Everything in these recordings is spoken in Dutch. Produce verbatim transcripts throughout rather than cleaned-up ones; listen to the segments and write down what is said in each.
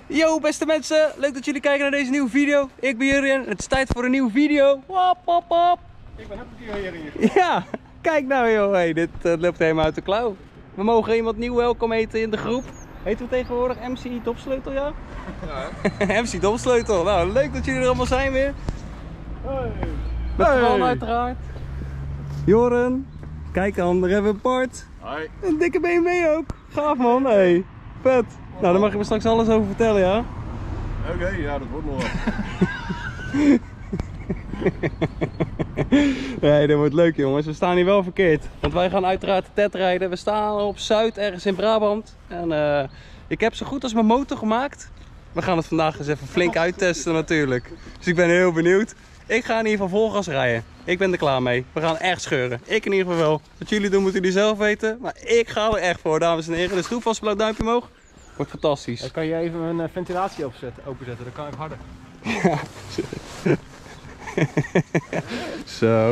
Yo beste mensen, leuk dat jullie kijken naar deze nieuwe video. Ik ben Jurjen en het is tijd voor een nieuwe video. Wap, wap, wap. Ik ben ook hier. Ja, kijk nou joh, hey, dit uh, loopt helemaal uit de klauw. We mogen iemand nieuw welkom heten in de groep. Heten we tegenwoordig M C Dopsleutel, ja? Ja. M C Dopsleutel, nou leuk dat jullie er allemaal zijn weer. Hey. Met Hey. Twan uiteraard. Joren, kijk dan, daar hebben we Bart. Hoi. Een dikke B M W ook. Gaaf man, hey. Vet. Nou, daar mag je me straks alles over vertellen, ja? Oké, okay, ja, dat wordt nog wat. Nee, dat wordt leuk jongens. We staan hier wel verkeerd. Want wij gaan uiteraard de T E D rijden. We staan op Zuid, ergens in Brabant. En uh, ik heb zo goed als mijn motor gemaakt. We gaan het vandaag eens even flink uittesten natuurlijk. Dus ik ben heel benieuwd. Ik ga in ieder geval vol gas rijden. Ik ben er klaar mee. We gaan echt scheuren. Ik in ieder geval wel. Wat jullie doen moeten jullie zelf weten. Maar ik ga er echt voor, dames en heren. Dus doe vast een blauw duimpje omhoog. Wordt fantastisch. Dan kan je even een uh, ventilatie opzetten, openzetten, dan kan ik harder. Ja. Zo.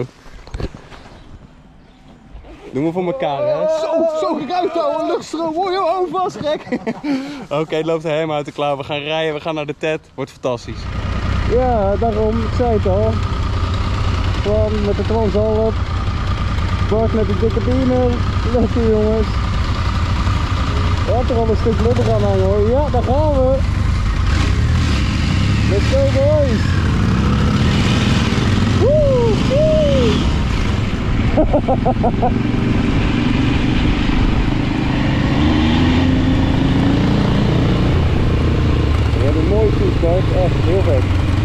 Doen we voor elkaar, hè? Zo, zo geruimd houden, luchtstroom, hoor je hou vast, gek! Oké, okay, het loopt er helemaal uit de klauw. We gaan rijden, we gaan naar de T E D. Wordt fantastisch. Ja, daarom, ik zei het al. Gewoon met de Transalp. Bart met de dikke beamer. Lekker jongens. Je hebt er al een stuk lubber aan hangen hoor. Ja, daar gaan we. Let's go boys. Woe, woe. We hebben een mooie fiets, Bart. Echt heel vet.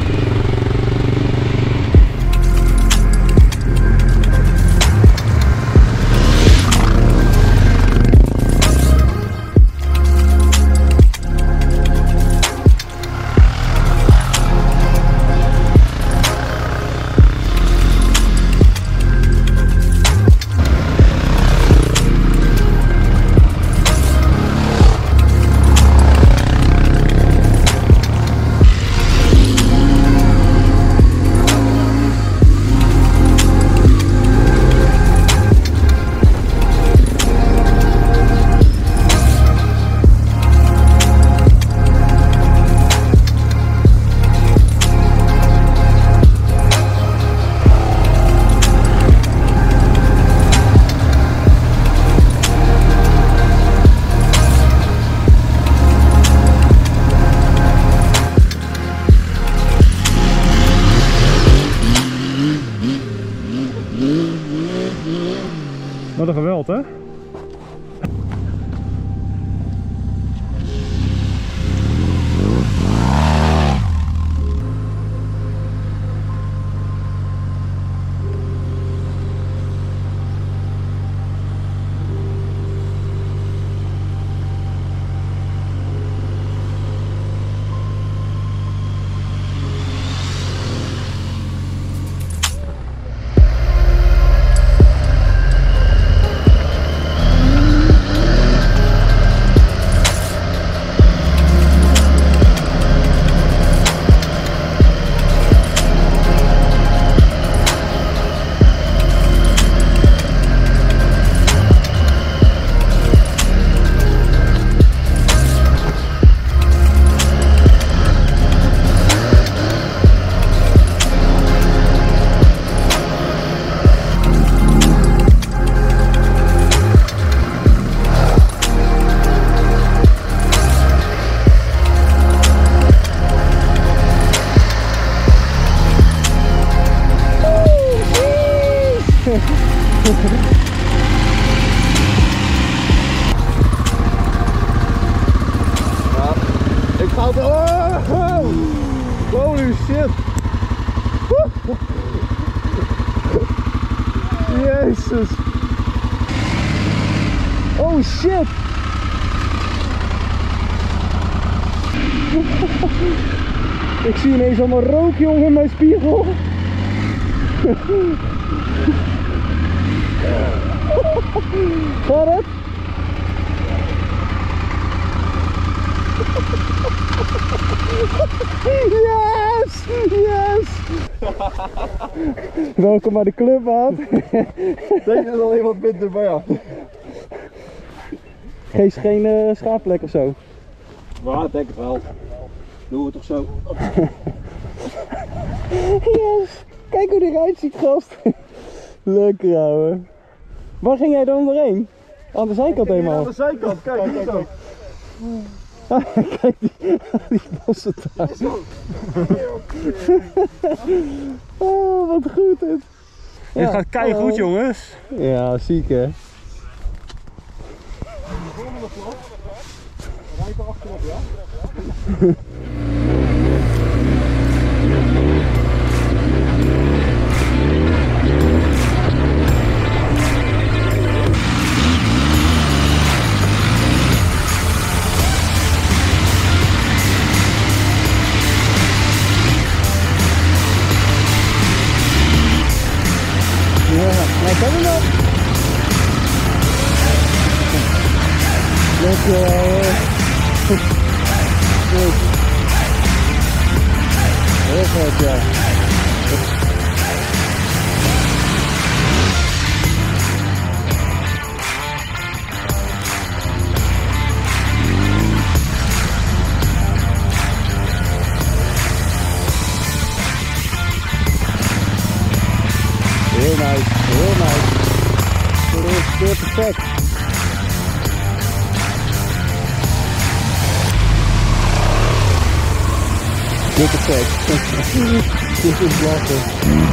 Wat een geweld, hè? Ja, ik ga het... Oh, holy shit! Jezus! Oh shit! Ik zie ineens allemaal rook jongen in mijn spiegel. Gaat het? Yes! Yes! Welkom bij de club, man. Denk dat al iemand minder, maar ja. Geef geen uh, schaapplek of zo. Maar denk het wel. Doen we toch zo. Yes! Kijk hoe die eruit ziet, gast. Lekker, ouwe. Waar ging jij dan doorheen? Aan de zijkant helemaal. Aan de zijkant, kijk, kijk, kijk. Kijk die, die bossen daar. Oh, wat goed dit. Dit gaat keigoed, jongens. Ja, ziek hè. De volgende vlog. Rijd er achterop, ja? Nou, kom hem op! Lekker, ouwe. Goed. Heel goed, ja. Heel nice, heel nice. Voor de eerste keer perfect. Dit perfect. Dit is lachen.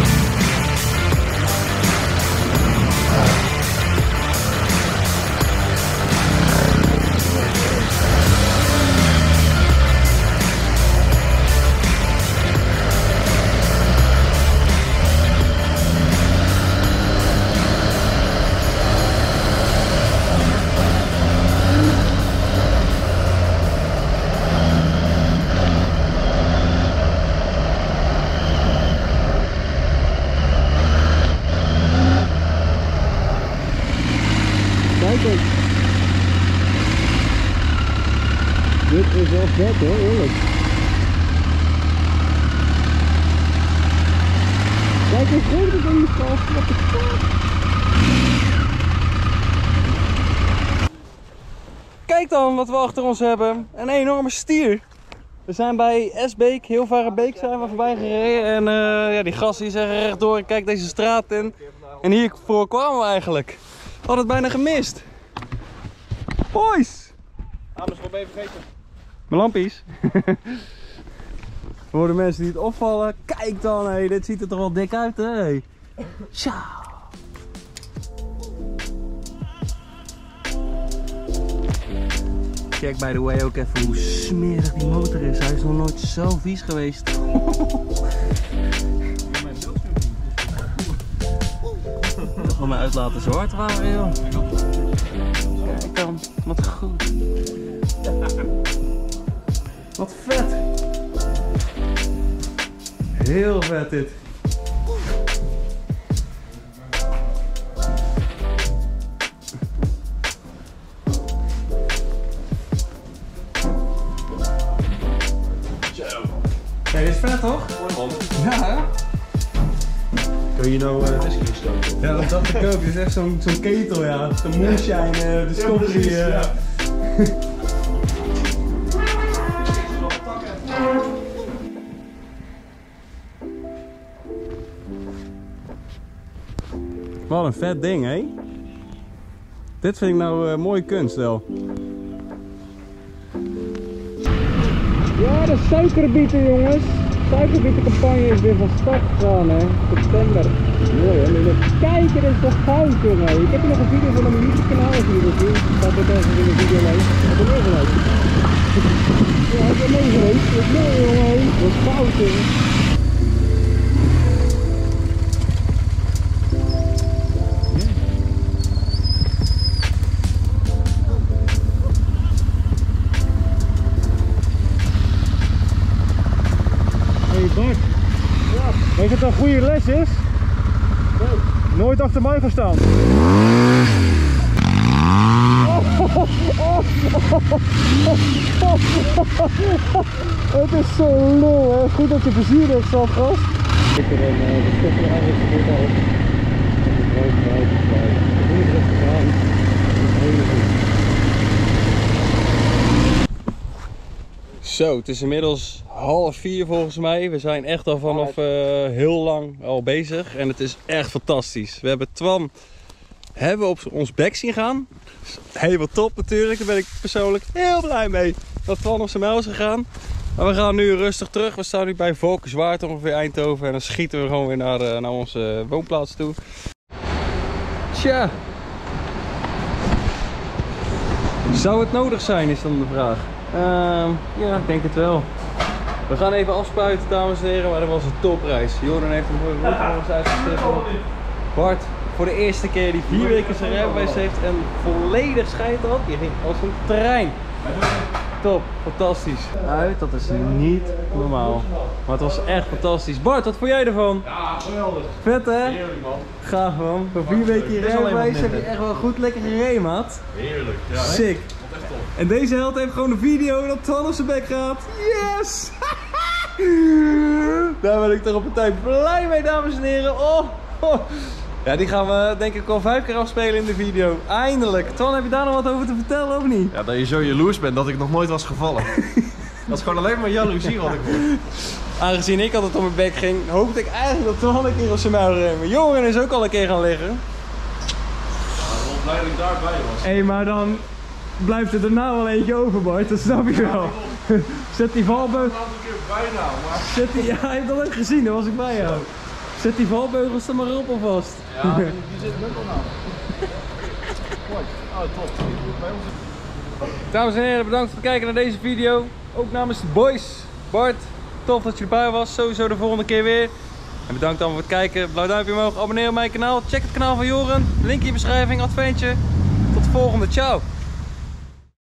Kijk eens. Dit is wel vet hoor, eerlijk. Kijk eens, groot het in de kast. Wat de fuck? Kijk dan wat we achter ons hebben. Een enorme stier. We zijn bij Esbeek, Hilvarenbeek zijn we voorbij gereden. En uh, ja, die gasten die zeggen rechtdoor, kijk deze straat in. En hier voor kwamen we eigenlijk. We hadden het bijna gemist. Boys! Amersfoort ben je vergeten. Mijn lampies. Voor de mensen die het opvallen, kijk dan, hey, dit ziet er toch wel dik uit, hè? Hey. Ciao! Check by the way ook even hoe smerig die motor is. Hij is nog nooit zo vies geweest. Ik wil mijn uitlaten zo hard waren, joh. Kijk dan, wat goed. Wat vet. Heel vet dit. Kijk, dit is vet toch? Ja, hè? Kun je nou uh, whisky stoken? Ja, dat dacht ik ook. Dit is echt zo'n zo'n ketel, ja. Zo'n moonshine, uh, discovery. Uh. Ja. Wat een vet ding, hè? Dit vind ik nou uh, mooie kunst wel. Ja, de suikerbieten jongens. De suikerbietencampagne is weer van start gegaan hè. September. Mooi hè. Kijk, dit is toch goud jongen. Ik heb hier nog een video van op mijn YouTube kanaal als jullie dat zien. Staat dit ergens in de video mee. Ik heb er meer vanuit. Ja, ik ben mee geweest. Dat is mooi jongen. Dat is goud jongen. Weet je wat een goede les is? Nee. Nooit achter mij gaan staan. Het is zo lul hè. Goed dat je plezier hebt zelf gast. Ik heb een de stoffen eigenlijk goed al. En de brood eruit te krijgen. Hoe is het gedaan? Dat is heel goed. Zo, het is inmiddels half vier volgens mij. We zijn echt al vanaf uh, heel lang al bezig en het is echt fantastisch. We hebben Twan hebben we op ons bek zien gaan. Helemaal top natuurlijk, daar ben ik persoonlijk heel blij mee. Dat Twan op zijn mijl is gegaan. Maar we gaan nu rustig terug. We staan nu bij Valkenswaard ongeveer Eindhoven en dan schieten we gewoon weer naar, de, naar onze woonplaats toe. Tja. Zou het nodig zijn, is dan de vraag. Uh, ja, ik denk het wel. We gaan even afspuiten, dames en heren, maar dat was een topreis. Jordan heeft een mooie route voor ons uitgestippeld. Bart, voor de eerste keer die vier weken zijn rijbewijs heeft en volledig schijt had. Je ging als een trein. Top, fantastisch. Uit, dat is niet normaal. Maar het was echt fantastisch. Bart, wat vond jij ervan? Ja, geweldig. Vet hè? Heerlijk man. Gaaf man. Voor vier weken je rijbewijs heb je echt wel goed lekker gereden, maat. Heerlijk. Ja, sick. echt top. En deze held heeft gewoon een video dat Twan op zijn bek gaat. Yes! Daar ben ik toch op een tijd blij mee, dames en heren. Oh, oh. Ja, die gaan we denk ik al vijf keer afspelen in de video. Eindelijk. Twan, heb je daar nog wat over te vertellen of niet? Ja, dat je zo jaloers bent dat ik nog nooit was gevallen. Dat is gewoon alleen maar jaloezie wat ik hoor. Aangezien ik altijd op mijn bek ging, hoopte ik eigenlijk dat Twan een keer op zijn muil reed. Maar Joren is ook al een keer gaan liggen. Ja, ik ben blij dat ik daarbij was. Hé, hey, maar dan blijft er daarna wel eentje over, Bart. Dat snap je wel. Zet die valbeugels... Ik een keer bijna, maar... Zet die... Ja, hij heeft dat ook gezien, daar was ik bij jou. Zet die valbeugels er maar op alvast. Ja, die, die zit net al nou. Mooi. Oh, top. Bij ons... Dames en heren, bedankt voor het kijken naar deze video. Ook namens de boys. Bart, tof dat je erbij was. Sowieso de volgende keer weer. En bedankt allemaal voor het kijken. Blauw duimpje omhoog, abonneer op mijn kanaal. Check het kanaal van Joren. Link in de beschrijving, adventje. Tot de volgende, ciao.